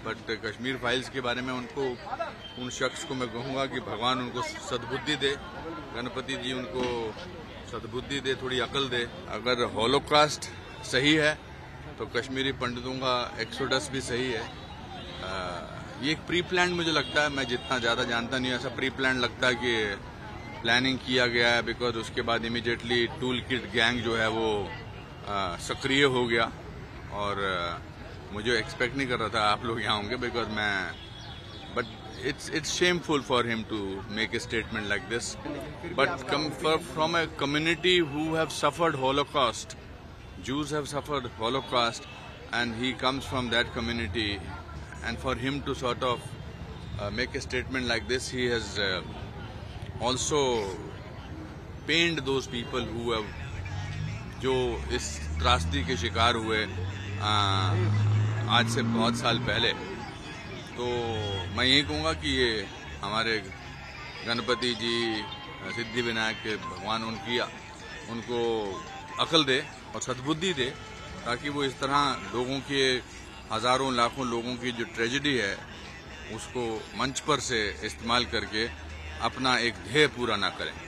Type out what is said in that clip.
But Kashmir files के बारे में उनको, उन शख्स को मैं कहूँगा कि भगवान उनको सद्बुद्धि दे, गणपति जी उनको सद्बुद्धि दे, थोड़ी अकल दे। अगर हॉलोकास्ट सही है तो कश्मीरी पंडितों का एक्सोडस भी सही है। ये एक प्री प्लान मुझे लगता है, मैं जितना ज़्यादा जानता नहीं, ऐसा प्री प्लान लगता है कि प्लानिंग किया गया है, बिकॉज उसके बाद इमीडिएटली टूल किट गैंग जो है वो सक्रिय हो गया। और मुझे एक्सपेक्ट नहीं कर रहा था आप लोग यहाँ होंगे, because but it's shameful for him to make a statement like this. But from a community who have suffered Holocaust, Jews have suffered Holocaust, and he comes from that community, and for him to sort of make a statement like this, he has also pained those people who have, जो इस त्रासदी के शिकार हुए आज से बहुत साल पहले। तो मैं यही कहूँगा कि ये हमारे गणपति जी, सिद्धि विनायक के भगवान उनको अकल दे और सद्बुद्धि दे, ताकि वो इस तरह लोगों के, हजारों लाखों लोगों की जो ट्रेजेडी है उसको मंच पर से इस्तेमाल करके अपना एक ध्येय पूरा ना करें।